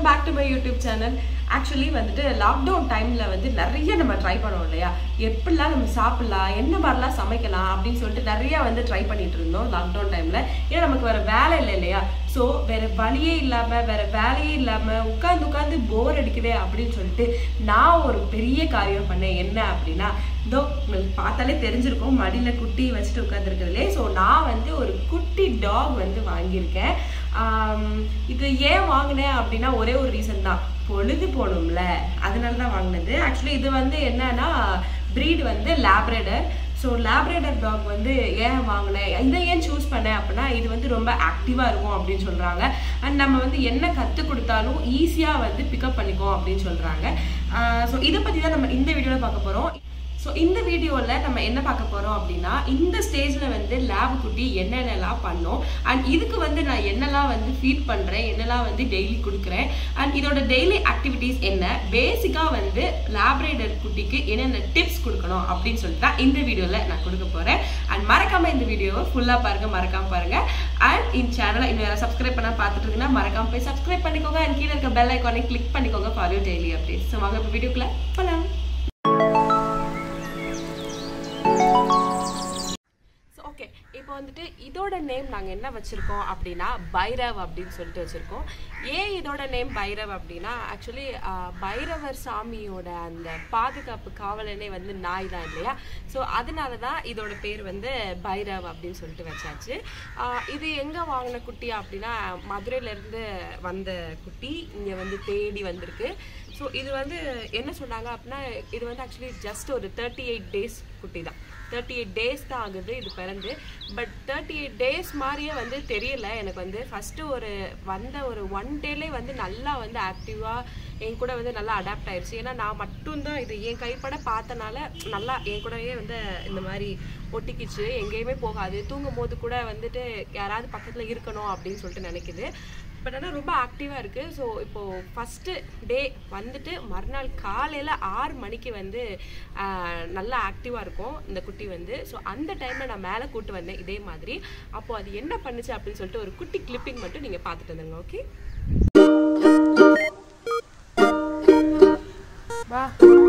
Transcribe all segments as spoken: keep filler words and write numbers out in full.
welcome back to my YouTube channel. Actually வந்துட்டு lockdown டைம்ல வந்து நிறைய நம்ம ட்ரை பண்ணோம் இல்லையா, எப்படிலாம் நம்ம சாப்பிடலாம், என்ன மாதிரிலாம் சமைக்கலாம் அப்படின்னு சொல்லிட்டு நிறைய வந்து ட்ரை பண்ணிட்டு இருந்தோம் லாக்டவுன் டைம்ல. ஏன்னா நமக்கு வேற வேலை இல்லை இல்லையா, ஸோ வேற வழியே இல்லாம வேற வேலையே இல்லாம உட்காந்து உட்காந்து போர் அடிக்குதே அப்படின்னு சொல்லிட்டு நான் ஒரு பெரிய காரியம் பண்ணேன். என்ன அப்படின்னா, இதோ உங்களுக்கு பார்த்தாலே தெரிஞ்சிருக்கும், மடியில குட்டி வச்சுட்டு உட்காந்துருக்கிறதுலே. ஸோ நான் வந்து ஒரு குட்டி டாக் வந்து வாங்கியிருக்கேன். இது ஏன் வாங்கினேன் அப்படின்னா ஒரே ஒரு ரீசன் தான், பொழுது போகணும்ல, அதனால தான் வாங்கினது. ஆக்சுவலி இது வந்து என்னன்னா ப்ரீட் வந்து லேப்ரடர். ஸோ லேப்ரடர் டாக் வந்து ஏன் வாங்கினேன், இதை ஏன் சூஸ் பண்ணேன் அப்படின்னா இது வந்து ரொம்ப ஆக்டிவாக இருக்கும் அப்படின்னு சொல்கிறாங்க. அண்ட் நம்ம வந்து என்ன கற்றுக் கொடுத்தாலும் ஈஸியாக வந்து பிக்கப் பண்ணிக்கோம் அப்படின்னு சொல்கிறாங்க. ஸோ இதை பற்றி தான் நம்ம இந்த வீடியோவில் பார்க்க போகிறோம். ஸோ இந்த வீடியோவில் நம்ம என்ன பார்க்க போகிறோம் அப்படின்னா, இந்த ஸ்டேஜில் வந்து லேப் குட்டி என்னென்னலாம் பண்ணோம், அண்ட் இதுக்கு வந்து நான் என்னெல்லாம் வந்து ஃபீட் பண்ணுறேன், என்னெல்லாம் வந்து டெய்லி கொடுக்குறேன், அண்ட் இதோட டெய்லி ஆக்டிவிட்டீஸ் என்ன, பேசிக்காக வந்து லேப்ரடர் குட்டிக்கு என்னென்ன டிப்ஸ் கொடுக்கணும் அப்படின்னு சொல்லிட்டு தான் இந்த வீடியோவில் நான் கொடுக்க போகிறேன். அண்ட் மறக்காமல் இந்த வீடியோவை ஃபுல்லாக பாருங்கள், மறக்காமல் பாருங்கள். அண்ட் இந்த சேனலை இன்னும் யாராவது சப்ஸ்கிரைப் பண்ணால் பார்த்துட்டு இருக்குன்னா மறக்காமல் போய் சப்ஸ்கிரைப் பண்ணிக்கோங்க. அண்ட் கீழே இருக்க பெல் ஐக்கானை கிளிக் பண்ணிக்கோங்க for your daily updates. So வாங்க இப்போ வீடியோக்குள்ளே போகலாம். ஓகே, இப்போ வந்துட்டு இதோட நேம் நாங்கள் என்ன வச்சுருக்கோம் அப்படின்னா பைரவ் அப்படின்னு சொல்லிட்டு வச்சுருக்கோம். ஏன் இதோட நேம் பைரவ் அப்படின்னா, ஆக்சுவலி பைரவர் சாமியோட அந்த பாதுகாப்பு காவலனே வந்து நாய் தான் இல்லையா, ஸோ அதனால தான் இதோட பேர் வந்து பைரவ் அப்படின்னு சொல்லிட்டு வச்சாச்சு. இது எங்கே வாங்கின குட்டி அப்படின்னா, மதுரையிலேருந்து வந்த குட்டி இங்கே வந்து தேடி வந்திருக்கு. ஸோ இது வந்து என்ன சொன்னாங்க அப்படின்னா, இது வந்து ஆக்சுவலி ஜஸ்ட் ஒரு தேர்ட்டி எயிட் டேஸ் குட்டி தான், தேர்ட்டி எயிட் டேஸ் தான் ஆகுது இது பிறந்து. பட் தேர்ட்டி எயிட் டேஸ் மாதிரியே வந்து தெரியல எனக்கு. வந்து ஃபஸ்ட்டு ஒரு வந்த ஒரு ஒன் டேலே வந்து நல்லா வந்து ஆக்டிவாக என் கூட வந்து நல்லா அடாப்ட் ஆயிடுச்சு. ஏன்னா நான் மட்டும்தான் இது என் கைப்பட பார்த்தனால நல்லா என் கூடவே வந்து இந்த மாதிரி ஒட்டிக்கிச்சு, எங்கேயுமே போகாது, தூங்கும் போது கூட வந்துட்டு யாராவது பக்கத்தில் இருக்கணும் அப்படின்னு சொல்லிட்டு நினைக்குது. பட் ஆனால் ரொம்ப ஆக்டிவாக இருக்குது. ஸோ இப்போது ஃபஸ்ட்டு டே வந்துட்டு மறுநாள் காலையில் ஆறு மணிக்கு வந்து நல்லா ஆக்டிவாக இருக்கும் இந்த குட்டி வந்து. ஸோ அந்த டைமில் நான் மேலே கூட்டு வந்தேன் இதே மாதிரி. அப்போது அது என்ன பண்ணுச்சு அப்படின்னு சொல்லிட்டு ஒரு குட்டி கிளிப்பிங் மட்டும் நீங்கள் பார்த்துட்டு வந்துங்க. ஓகே வா.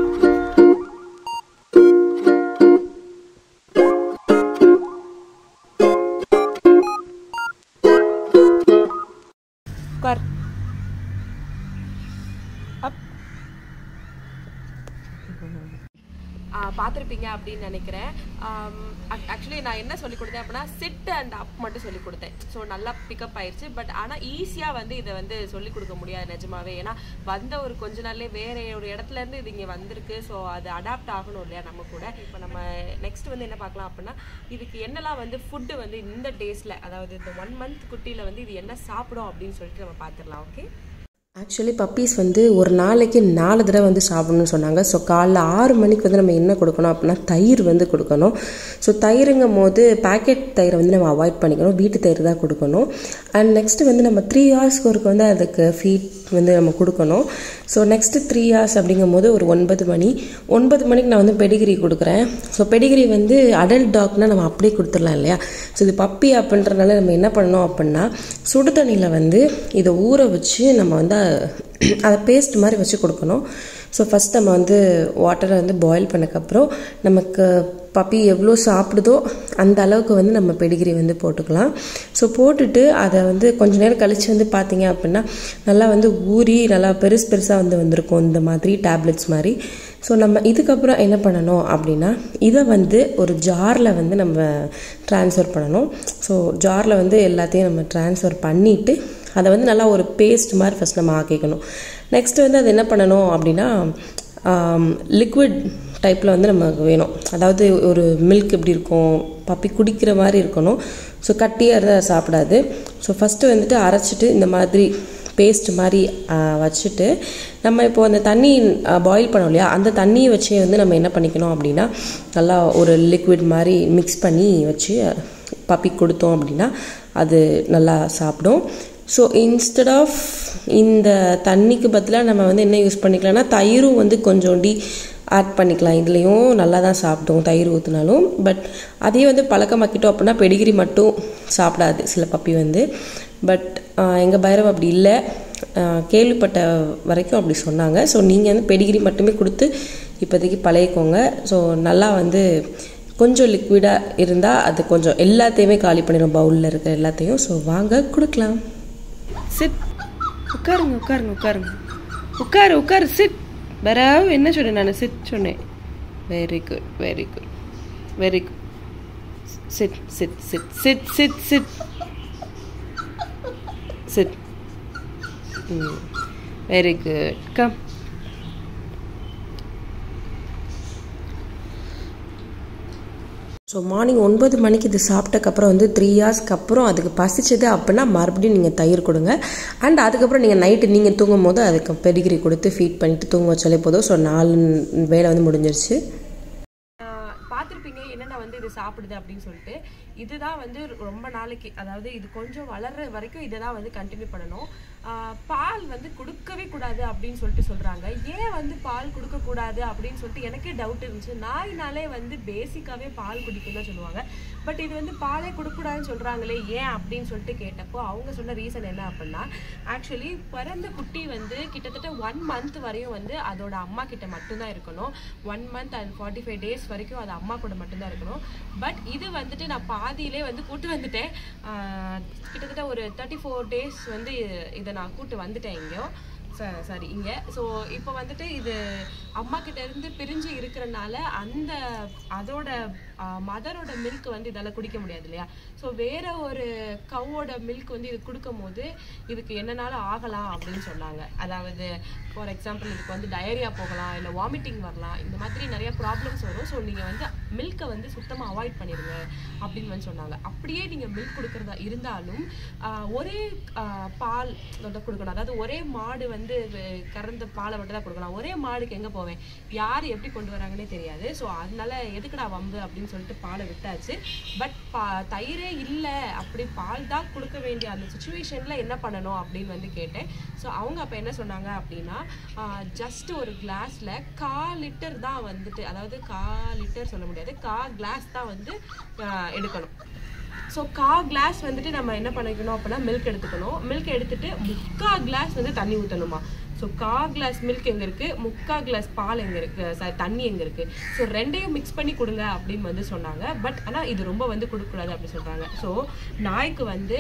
பார்த்துருப்பீங்க அப்படின்னு நினைக்கிறேன். ஆக்சுவலி நான் என்ன சொல்லி கொடுத்தேன் அப்படின்னா சிட் அண்ட் அப் மட்டும் சொல்லி கொடுத்தேன். ஸோ நல்லா பிக்கப் ஆயிடுச்சு. பட் ஆனால் ஈஸியாக வந்து இதை வந்து சொல்லிக் கொடுக்க முடியாது நிஜமாவே. ஏன்னா வந்த ஒரு கொஞ்ச நாள்லேயே வேற ஒரு இடத்துல இருந்து இது இங்கே வந்திருக்கு. ஸோ அது அடாப்ட் ஆகணும் இல்லையா நம்ம கூட. இப்போ நம்ம நெக்ஸ்ட் வந்து என்ன பார்க்கலாம் அப்படின்னா, இதுக்கு என்னெல்லாம் வந்து ஃபுட்டு வந்து இந்த டேஸில், அதாவது இந்த ஒன் மந்த் குட்டியில் வந்து இது என்ன சாப்பிடும் அப்படின்னு சொல்லிட்டு நம்ம பார்த்துடலாம். ஓகே, ஆக்சுவலி பப்பீஸ் வந்து ஒரு நாளைக்கு நாலு தடவை வந்து சாப்பிடணும்னு சொன்னாங்க. ஸோ காலைல ஆறு மணிக்கு வந்து நம்ம என்ன கொடுக்கணும் அப்படின்னா தயிர் வந்து கொடுக்கணும். ஸோ தயிருங்கும் போது பேக்கெட் தயிரை வந்து நம்ம அவாய்ட் பண்ணிக்கணும், வீட்டு தயிர் தான் கொடுக்கணும். அண்ட் நெக்ஸ்ட்டு வந்து நம்ம த்ரீ ஹவர்ஸ்க்கு ஒருக்கு வந்து அதுக்கு ஃபீட் வந்து நம்ம கொடுக்கணும். ஸோ நெக்ஸ்ட்டு த்ரீ ஹவர்ஸ் அப்படிங்கும் போது ஒரு ஒன்பது மணி ஒன்பது மணிக்கு நான் வந்து பெடிகிரி கொடுக்குறேன். ஸோ பெடிகிரி வந்து அடல்ட் டாக்னால் நம்ம அப்படியே கொடுத்துடலாம் இல்லையா. ஸோ இது பப்பி அப்படின்றனால நம்ம என்ன பண்ணணும் அப்படின்னா, சுடு தண்ணியில் வந்து இதை ஊற வச்சு நம்ம வந்து அதை பேஸ்ட் மாதிரி வச்சு கொடுக்கணும். ஸோ ஃபஸ்ட் நம்ம வந்து வாட்டரை வந்து பாயில் பண்ணக்கப்புறம் நமக்கு பப்பி எவ்வளோ சாப்பிடுதோ அந்த அளவுக்கு வந்து நம்ம பெடிகிரி வந்து போட்டுக்கலாம். ஸோ போட்டுட்டு அதை வந்து கொஞ்சம் நேரம் கழித்து வந்து பார்த்தீங்க அப்படின்னா நல்லா வந்து ஊறி நல்லா பெருசு பெருசாக வந்து வந்திருக்கும் இந்த மாதிரி டேப்லெட்ஸ் மாதிரி. ஸோ நம்ம இதுக்கப்புறம் என்ன பண்ணணும் அப்படின்னா, இதை வந்து ஒரு ஜாரில் வந்து நம்ம ட்ரான்ஸ்ஃபர் பண்ணணும். ஸோ ஜாரில் வந்து எல்லாத்தையும் நம்ம ட்ரான்ஸ்ஃபர் பண்ணிவிட்டு அதை வந்து நல்லா ஒரு பேஸ்ட் மாதிரி ஃபஸ்ட் நம்ம ஆக்கிக்கணும். நெக்ஸ்ட் வந்து அது என்ன பண்ணணும் அப்படின்னா, லிக்விட் டைப்பில் வந்து நமக்கு வேணும். அதாவது ஒரு மில்க் எப்படி இருக்கும், பப்பி குடிக்கிற மாதிரி இருக்கணும். ஸோ கட்டியாக இருந்தால் சாப்பிடாது. ஸோ ஃபஸ்ட்டு வந்துட்டு அரைச்சிட்டு இந்த மாதிரி பேஸ்ட் மாதிரி வச்சுட்டு நம்ம இப்போது அந்த தண்ணி பாயில் பண்ணோம் இல்லையா, அந்த தண்ணியை வச்சே வந்து நம்ம என்ன பண்ணிக்கணும் அப்படின்னா நல்லா ஒரு லிக்விட் மாதிரி மிக்ஸ் பண்ணி வச்சு பப்பி கொடுத்தோம் அப்படின்னா அது நல்லா சாப்பிடும். ஸோ இன்ஸ்டெட் ஆஃப் இந்த தண்ணிக்கு பதிலாக நம்ம வந்து என்ன யூஸ் பண்ணிக்கலாம்னா தயிரும் வந்து கொஞ்சோண்டி ஆட் பண்ணிக்கலாம். இதுலேயும் நல்லா தான் சாப்பிட்டோம் தயிர் ஊற்றினாலும். பட் அதையே வந்து பழக்கமாக்கிட்டோம் அப்படின்னா பெடிகிரி மட்டும் சாப்பிடாது சில பப்பி வந்து. பட் எங்கள் பைரவ் அப்படி இல்லை, கேள்விப்பட்ட வரைக்கும் அப்படி சொன்னாங்க. ஸோ நீங்கள் வந்து பெடிகிரி மட்டுமே கொடுத்து இப்போதைக்கு பழகிக்கோங்க. ஸோ நல்லா வந்து கொஞ்சம் லிக்விடாக இருந்தால் அது கொஞ்சம் எல்லாத்தையுமே காலி பண்ணிடும், பவுலில் இருக்கிற எல்லாத்தையும். ஸோ வாங்க கொடுக்கலாம். சிட், உட்காருங்க உட்காருங்க உட்காருங்க உட்காரு உட்காரு சிட். பராவ் என்ன சொன்னேன் நான்? சிட் சொன்னேன். Very good very good very good. Sit sit sit sit sit sit sit. ம் very good. Come. So morning ஒன்பது மணிக்கு இது சாப்பிட்டக்கப்புறம் வந்து த்ரீ ஹார்ஸ்க்கு அப்புறம் அதுக்கு பசிச்சது அப்படின்னா மறுபடியும் நீங்கள் தயிர் கொடுங்க. அண்ட் அதுக்கப்புறம் நீங்கள் நைட்டு நீங்கள் தூங்கும் போது அதுக்கு பெடிகிரி கொடுத்து ஃபீட் பண்ணிவிட்டு தூங்க வச்சாலே போதும். ஸோ நாலு வேலை வந்து முடிஞ்சிருச்சு. பார்த்துருப்பீங்க என்னென்ன வந்து இது சாப்பிடுது அப்படின்னு சொல்லிட்டு. இதுதான் வந்து ரொம்ப நாளைக்கு, அதாவது இது கொஞ்சம் வளர்ற வரைக்கும் இதை தான் வந்து கண்டினியூ பண்ணணும். பால் வந்து கொடுக்கவே கூடாது அப்படின்னு சொல்லிட்டு சொல்கிறாங்க. ஏன் வந்து பால் கொடுக்கக்கூடாது அப்படின்னு சொல்லிட்டு எனக்கே டவுட் இருந்துச்சு. நாயினாலே வந்து பேசிக்காகவே பால் குடிக்கும் தான் சொல்லுவாங்க. பட் இது வந்து பாலே கொடுக்கக்கூடாதுன்னு சொல்கிறாங்களே ஏன் அப்படின்னு சொல்லிட்டு கேட்டப்போ அவங்க சொன்ன ரீசன் என்ன அப்படின்னா, ஆக்சுவலி பிறந்த குட்டி வந்து கிட்டத்தட்ட ஒன் மந்த் வரையும் வந்து அதோட அம்மா கிட்ட மட்டும்தான் இருக்கணும். One month and forty five days வரைக்கும் அது அம்மா கூட மட்டும்தான் இருக்கணும். பட் இது வந்துட்டு நான் பாதியிலே வந்து கூட்டு வந்துட்டேன். கிட்டத்தட்ட ஒரு தேர்ட்டி ஃபோர் டேஸ் வந்து இதை நான் கூட்டு வந்துட்டேன் எங்கேயோ சாரி இங்கே. ஸோ இப்போ வந்துட்டு இது அம்மா கிட்ட இருந்து பிரிஞ்சு இருக்கிறனால அந்த அதோட மதரோட மில்க் வந்து இதால் குடிக்க முடியாது இல்லையா. ஸோ வேற ஒரு கவோட மில்க் வந்து இது கொடுக்கும் போது இதுக்கு என்னன்னாலும் ஆகலாம் அப்படின்னு சொன்னாங்க. அதாவது ஃபார் எக்ஸாம்பிள் இதுக்கு வந்து டயரியா போகலாம், இல்லை வாமிட்டிங் வரலாம், இந்த மாதிரி நிறைய ப்ராப்ளம்ஸ் வரும். ஸோ நீங்கள் வந்து மில்கை வந்து சுத்தமாக அவாய்ட் பண்ணிடுங்க அப்படின்னு வந்து சொன்னாங்க. அப்படியே நீங்கள் மில்க் கொடுக்குறதா இருந்தாலும் ஒரே பால் வந்து கொடுக்கணும். அதாவது ஒரே மாடு வந்து கறந்த பாலை மட்டும் தான் கொடுக்கலாம். ஒரே மாடுக்கு எங்கே போவேன், யார் எப்படி கொண்டு வராங்கன்னே தெரியாது. ஸோ அதனால எதுக்குடா வம்பு அப்படின்னு சொல்லிட்டு பாலை விட்டாச்சு. பட் பா தயிரே இல்லை, அப்படி பால் தான் கொடுக்க வேண்டிய அந்த சுச்சுவேஷனில் என்ன பண்ணணும் அப்படின்னு வந்து கேட்டேன். ஸோ அவங்க அப்போ என்ன சொன்னாங்க அப்படின்னா, ஜஸ்ட் ஒரு கிளாஸில் கால் லிட்டர் தான் வந்துட்டு, அதாவது கால் லிட்டர் சொல்ல முடியாது, கா கிளாஸ் தான் வந்து எடுக்கணும். ஸோ கா கிளாஸ் வந்துட்டு நம்ம என்ன பண்ணிக்கணும் அப்படின்னா மில்க் எடுத்துக்கணும். மில்க் எடுத்துட்டு முக்கா கிளாஸ் வந்து தண்ணி ஊற்றணுமா. ஸோ கா கிளாஸ் மில்க் எங்கே இருக்குது, முக்கா கிளாஸ் பால் எங்கே இருக்குது, சாரி தண்ணி எங்கே இருக்குது. ஸோ ரெண்டையும் மிக்ஸ் பண்ணி கொடுங்க அப்படின்னு வந்து சொன்னாங்க. பட் ஆனால் இது ரொம்ப வந்து கொடுக்கக்கூடாது அப்படின்னு சொல்கிறாங்க. ஸோ நாய்க்கு வந்து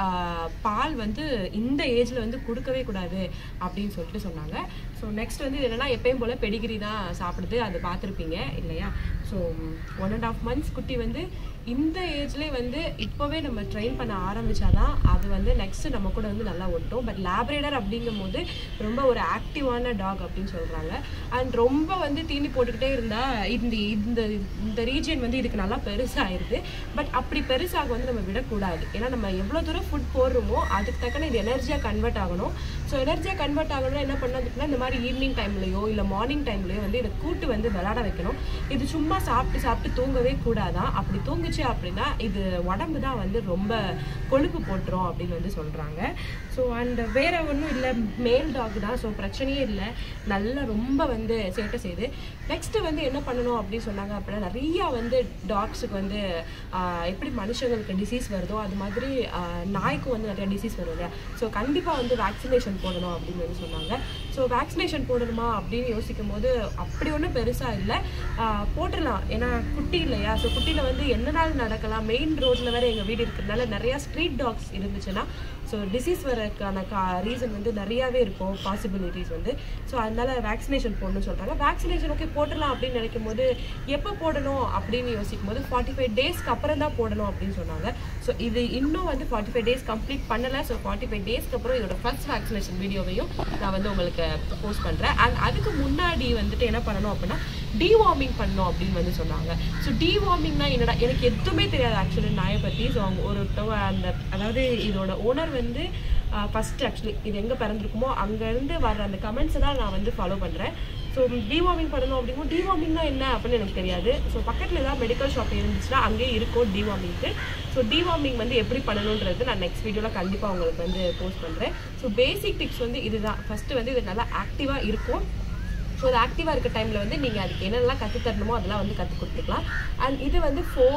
பால் வந்து இந்த ஏஜில் வந்து கொடுக்கவே கூடாது அப்படின்னு சொல்லிட்டு சொன்னாங்க. ஸோ நெக்ஸ்ட் வந்து என்னென்னா எப்பயும் போல் பெடிகிரி தான் சாப்பிடுது, அது பார்த்துருப்பீங்க இல்லையா. So one and half months குட்டி வந்து இந்த ஏஜ்லேயே வந்து இப்போவே நம்ம ட்ரெயின் பண்ண ஆரம்பித்தாதான் அது வந்து நெக்ஸ்ட்டு நம்ம கூட வந்து நல்லா ஒட்டும். பட் லேப்ரேடர் அப்படிங்கும் போது ரொம்ப ஒரு ஆக்டிவான டாக் அப்படின்னு சொல்கிறாங்க. அண்ட் ரொம்ப வந்து தீனி போட்டுக்கிட்டே இருந்தால் இந்த இந்த இந்த ரீஜியன் வந்து இதுக்கு நல்லா பெருசாகிடுது. பட் அப்படி பெருசாக வந்து நம்ம விடக்கூடாது. ஏன்னா நம்ம எவ்வளோ தூரம் ஃபுட் போடுறோமோ அதுக்கு தக்கன இது எனர்ஜியாக கன்வெர்ட் ஆகணும். ஸோ எனர்ஜியாக கன்வெர்ட் ஆகணும்னா என்ன பண்ணதுக்குன்னா இந்த மாதிரி ஈவினிங் டைம்லையோ இல்லை மார்னிங் டைம்லையோ வந்து இதை கூட்டு வந்து விளையாட வைக்கணும். இது சும்மா சாப்பிட்டு சாப்பிட்டு தூங்கவே கூடாதான். அப்படி தூங்குச்சு அப்படின்னா இது உடம்பு தான் வந்து ரொம்ப கொழுப்பு போட்டுரும் அப்படின்னு வந்து சொல்கிறாங்க. ஸோ அண்ட் வேற ஒன்றும் இல்லை, மேல் டாக் தான். ஸோ பிரச்சனையே இல்லை, நல்லா ரொம்ப வந்து சேட்டை செய்யுது. நெக்ஸ்ட்டு வந்து என்ன பண்ணணும் அப்படின்னு சொன்னாங்க அப்படின்னா, நிறையா வந்து டாக்ஸுக்கு வந்து எப்படி மனுஷங்களுக்கு டிசீஸ் வருதோ அது மாதிரி நாய்க்கும் வந்து நிறையா டிசீஸ் வரும் இல்லையா. ஸோ கண்டிப்பாக வந்து வேக்சினேஷன் போடணும் அப்படின்னு வந்து சொன்னாங்க. ஸோ வேக்சினேஷன் போடணுமா அப்படின்னு யோசிக்கும் போது அப்படி ஒன்றும் பெருசாக இல்லை, போட்டுடலாம். ஏன்னா குட்டி இல்லையா. ஸோ குட்டியில் வந்து என்ன நாள் நடக்கலாம், மெயின் ரோட்டில் வேறு எங்கள் வீடு இருக்கிறதுனால நிறையா ஸ்ட்ரீட் டாக்ஸ் இருந்துச்சுன்னா ஸோ டிசீஸ் வரக்கான கா ரீசன் வந்து நிறையாவே இருக்கும், பாசிபிலிட்டிஸ் வந்து. ஸோ அதனால வேக்சினேஷன் போடணும்னு சொல்கிறாங்க. வேக்சினேஷன் ஓகே போட்டுடலாம் அப்படின்னு நினைக்கும் போது எப்போ போடணும் அப்படின்னு யோசிக்கும் போது ஃபார்ட்டி ஃபைவ் டேஸ்க்கு அப்புறம் தான் போடணும் அப்படின்னு சொன்னாங்க. ஸோ இது இன்னும் வந்து ஃபார்ட்டி ஃபைவ் டேஸ் கம்ப்ளீட் பண்ணலை. ஸோ ஃபார்ட்டி ஃபைவ் டேஸ்க்கு அப்புறம் இதோட ஃபர்ஸ்ட் வேக்சினேஷன் வீடியோவையும் நான் வந்து உங்களுக்கு போஸ்ட் பண்ணுறேன். அண்ட் அதுக்கு முன்னாடி வந்துட்டு என்ன பண்ணணும் அப்படின்னா டிவார்மிங் பண்ணணும் அப்படின்னு வந்து சொன்னாங்க. ஸோ டிவார்மிங்னா என்னடா, எனக்கு எதுவுமே தெரியாது ஆக்சுவலி நாயை பற்றி. ஸோ அவங்க ஒரு அந்த அதாவது இதோட ஓனர் வந்து ஃபஸ்ட்டு ஆக்சுவலி இது எங்கே பிறந்திருக்குமோ அங்கேருந்து வர அந்த கமெண்ட்ஸை தான் நான் வந்து ஃபாலோ பண்ணுறேன். ஸோ டிவார்மிங் பண்ணணும் அப்படிங்கும், டிவார்மிங்னா என்ன அப்படின்னு எனக்கு தெரியாது. ஸோ பக்கத்தில் ஏதாவது மெடிக்கல் ஷாப் இருந்துச்சுன்னா அங்கேயே இருக்கும் டிவார்மிங்க்கு. ஸோ டிவார்மிங் வந்து எப்படி பண்ணணுன்றது நான் நெக்ஸ்ட் வீடியோவில் கண்டிப்பாக உங்களுக்கு வந்து போஸ்ட் பண்ணுறேன். ஸோ பேசிக் டிப்ஸ் வந்து இதுதான். ஃபஸ்ட்டு வந்து இது நல்லா ஆக்டிவாக இருக்கும். ஸோ அது ஆக்டிவாக இருக்க டைமில் வந்து நீங்கள் அதுக்கு என்னெல்லாம் கற்றுத்தரணுமோ அதெல்லாம் வந்து கற்றுக் கொடுத்துக்கலாம். அண்ட் இது வந்து ஃபோர்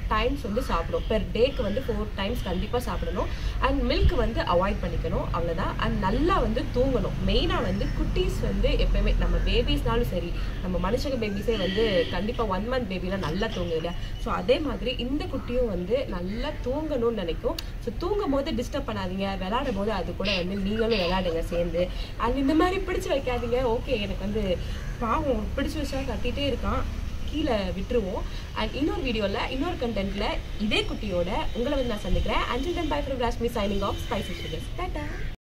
டைம்ஸ் வந்து சாப்பிடும். பெர் டேக்கு வந்து ஃபோர் டைம்ஸ் கண்டிப்பாக சாப்பிடணும். அண்ட் மில்க் வந்து அவாய்ட் பண்ணிக்கணும், அவ்வளோதான். அண்ட் நல்லா வந்து தூங்கணும். மெயினாக வந்து குட்டீஸ் வந்து எப்போயுமே நம்ம பேபிஸ்னாலும் சரி, நம்ம மனுஷங்க பேபிஸே வந்து கண்டிப்பாக ஒன் மந்த் பேபிலாம் நல்லா தூங்குது இல்லையா? ஸோ அதே மாதிரி இந்த குட்டியும் வந்து நல்லா தூங்கணும்னு நினைக்கும். ஸோ தூங்கும் போது டிஸ்டர்ப் பண்ணாதீங்க, விளையாடும் போது அது கூட வந்து நீங்களும் விளையாடுங்க சேர்ந்து. அண்ட் இந்த மாதிரி பிடிச்சி வைக்காதீங்க. ஓகே, எனக்கு வந்து பாவம் பிடிச்சி வச்சா கட்டிகிட்டே இருக்கான், கீழே விட்டுருவோம். அண்ட் இன்னொரு வீடியோவில் இன்னொரு கண்டென்ட்டில் இதே குட்டியோட உங்களை வந்து நான் சந்திக்கிறேன். Until then bye from Rashmi signing off spicy sugars. Tata.